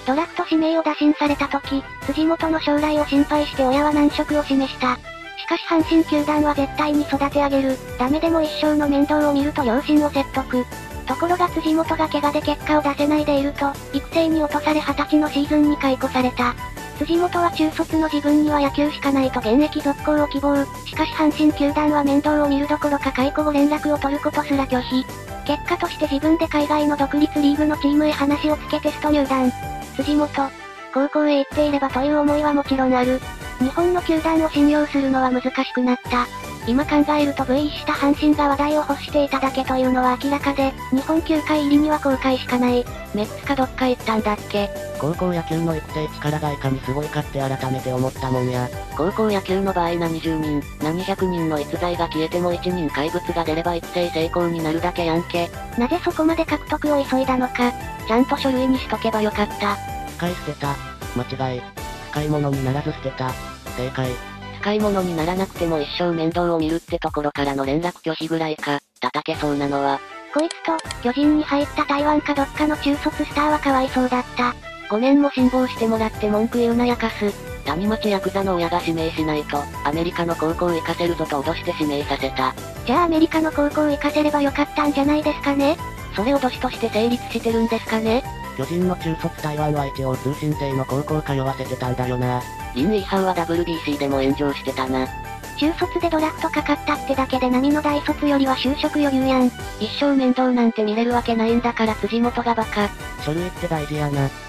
ドラフト指名を打診された時、辻元の将来を心配して親は難色を示した。しかし阪神球団は絶対に育て上げる、ダメでも一生の面倒を見ると両親を説得。ところが辻元が怪我で結果を出せないでいると、育成に落とされ20歳のシーズンに解雇された。辻元は中卒の自分には野球しかないと現役続行を希望。しかし阪神球団は面倒を見るどころか解雇後連絡を取ることすら拒否。結果として自分で海外の独立リーグのチームへ話をつけテスト入団。辻元。高校へ行っていればという思いはもちろんある。日本の球団を信用するのは難しくなった。今考えると V した阪神が話題を欲していただけというのは明らかで、日本球界入りには後悔しかない。メッツかどっか行ったんだっけ。 高校野球の育成力がいかにすごいかって改めて思ったもんや。 高校野球の場合何十人、何百人の逸材が消えても1人怪物が出れば育成成功になるだけやんけ。 なぜそこまで獲得を急いだのか。 ちゃんと書類にしとけばよかった。 使い捨てた。間違い。使い物にならず捨てた。正解。 使い物にならなくても一生面倒を見るってところからの連絡拒否ぐらいか、叩けそうなのは。 こいつと、巨人に入った台湾かどっかの中卒スターはかわいそうだった。 5年も辛抱してもらって文句言うなやかす。谷町ヤクザの親が指名しないと、アメリカの高校行かせるぞと脅して指名させた。 じゃあアメリカの高校行かせればよかったんじゃないですかね。 それ脅しとして成立してるんですかね。 巨人の中卒台湾は一応通信制の高校通わせてたんだよな。 倫理違反は WBC でも炎上してたな。 中卒でドラフトかかったってだけで並の大卒よりは就職余裕やん。 一生面倒なんて見れるわけないんだから辻元がバカ。 書類って大事やな。